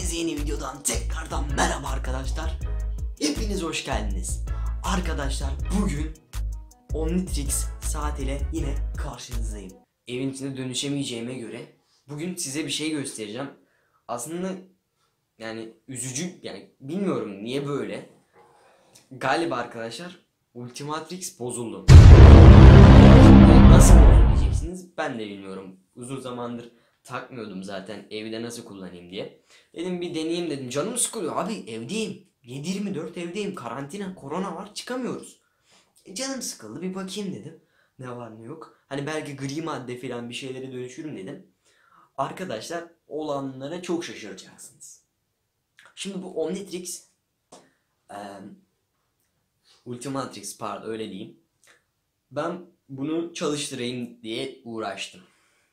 Herkese yeni videodan tekrardan merhaba arkadaşlar. Hepiniz hoş geldiniz. Arkadaşlar bugün Omnitrix saat ile yine karşınızdayım. Evin içinde dönüşemeyeceğime göre bugün size bir şey göstereceğim. Aslında yani üzücü, yani bilmiyorum niye böyle. Galiba arkadaşlar Ultimatrix bozuldu. Nasıl bozuldu diyeceksiniz, ben de bilmiyorum. Uzun zamandır takmıyordum zaten evde nasıl kullanayım diye. Dedim bir deneyeyim dedim. Canım sıkılıyor abi, evdeyim. 7/24 evdeyim. Karantina, korona var, çıkamıyoruz. Canım sıkıldı, bir bakayım dedim. Ne var ne yok. Hani belki gri madde falan bir şeylere dönüşürüm dedim. Arkadaşlar olanlara çok şaşıracaksınız. Şimdi bu Omnitrix Ultimatrix pardon öyle diyeyim. Ben bunu çalıştırayım diye uğraştım.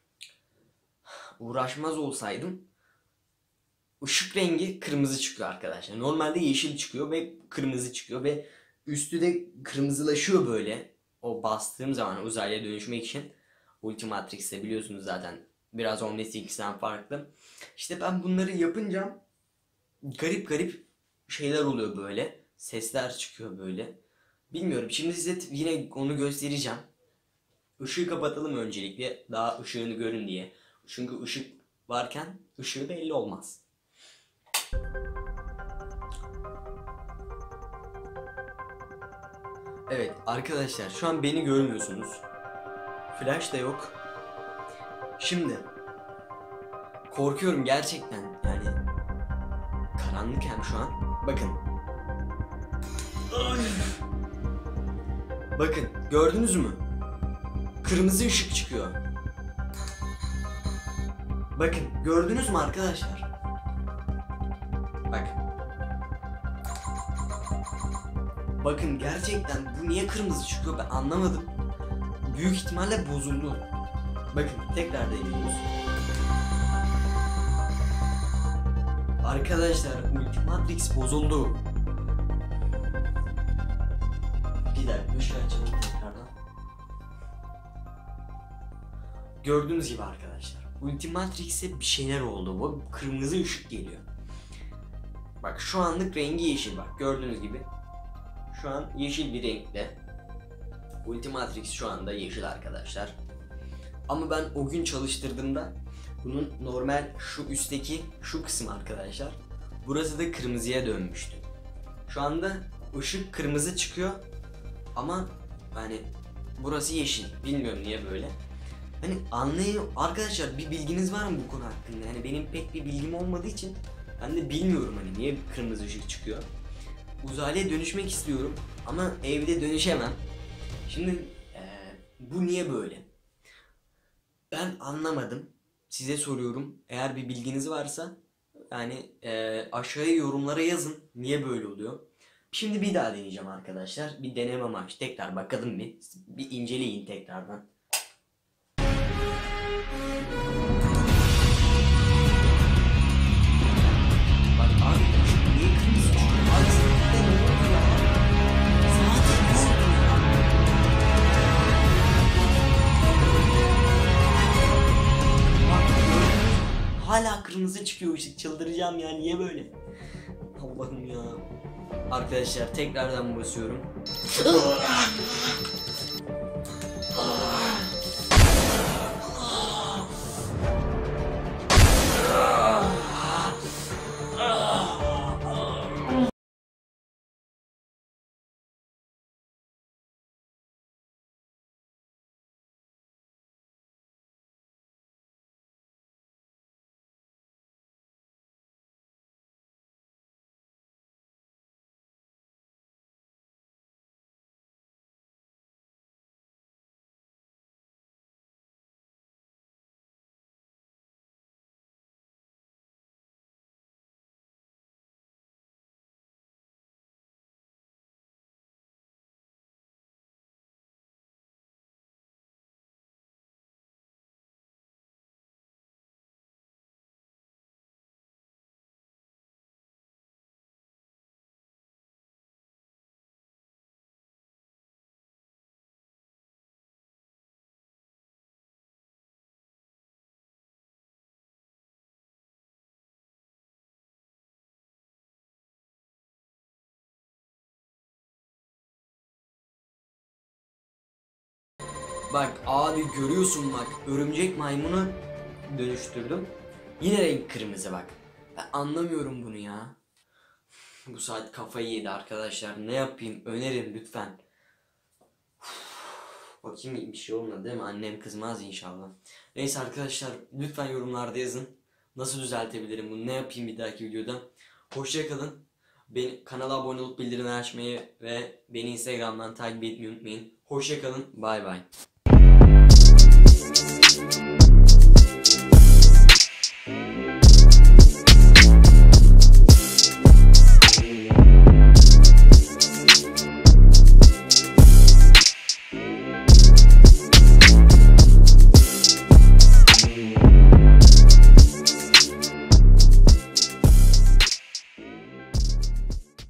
Uğraşmaz olsaydım ışık rengi kırmızı çıkıyor arkadaşlar. Normalde yeşil çıkıyor ve kırmızı çıkıyor ve üstü de kırmızılaşıyor böyle. O bastığım zaman uzaylıya dönüşmek için. Ultimatrix'te biliyorsunuz zaten biraz Omnitrix'ten farklı. İşte ben bunları yapınca garip garip şeyler oluyor böyle. Sesler çıkıyor böyle. Bilmiyorum, şimdi size yine onu göstereceğim. Işığı kapatalım öncelikle, daha ışığını görün diye. Çünkü ışık varken ışığı belli olmaz. Evet arkadaşlar, şu an beni görmüyorsunuz. Flash da yok. Şimdi korkuyorum gerçekten, yani karanlık hem şu an. Bakın. Bakın, gördünüz mü? Kırmızı ışık çıkıyor. Bakın, gördünüz mü arkadaşlar? Bak. Bakın, gerçekten bu niye kırmızı çıkıyor ben anlamadım. Büyük ihtimalle bozuldu. Bakın, tekrar deniyoruz. Arkadaşlar Ultimatrix bozuldu. Bir dakika, ışığı açalım tekrardan. Gördüğünüz gibi arkadaşlar, Ultimatrix'e bir şeyler oldu. Bu kırmızı ışık geliyor. Bak, şu anlık rengi yeşil, bak gördüğünüz gibi. Şu an yeşil bir renkte. Ultimatrix şu anda yeşil arkadaşlar. Ama ben o gün çalıştırdığımda bunun normal şu üstteki şu kısım arkadaşlar, burası da kırmızıya dönmüştü. Şu anda ışık kırmızı çıkıyor ama hani burası yeşil. Bilmiyorum niye böyle. Hani anlayın arkadaşlar, bir bilginiz var mı bu konu hakkında? Yani benim pek bir bilgim olmadığı için ben de bilmiyorum hani niye kırmızı ışık çıkıyor. Uzaylıya dönüşmek istiyorum ama evde dönüşemem. Şimdi bu niye böyle? Ben anlamadım. Size soruyorum. Eğer bir bilginiz varsa yani aşağıya yorumlara yazın. Niye böyle oluyor? Şimdi bir daha deneyeceğim arkadaşlar. Bir deneme amaçlı tekrar bakalım bir. Bir inceleyin tekrardan. Bak abi, niye kırmızı çıkıyor? Abi zaten ne oldu ya? Zaten ne oldu ya? Bak gördünüz mü? Hala kırmızı çıkıyor ışık. Çıldıracağım ya, niye böyle? Allah'ım ya. Arkadaşlar tekrardan basıyorum. Bak abi görüyorsun bak. Örümcek maymunu dönüştürdüm. Yine renk kırmızı bak. Ben anlamıyorum bunu ya. Bu saat kafayı yedi arkadaşlar. Ne yapayım? Önerin lütfen. Bakayım bir şey olmadı değil mi? Annem kızmaz inşallah. Neyse arkadaşlar lütfen yorumlarda yazın. Nasıl düzeltebilirim bunu? Ne yapayım bir dahaki videoda? Hoşça kalın. Beni, kanala abone olup bildirimleri açmayı ve beni Instagram'dan takip etmeyi unutmayın. Hoşça kalın. Bay bay.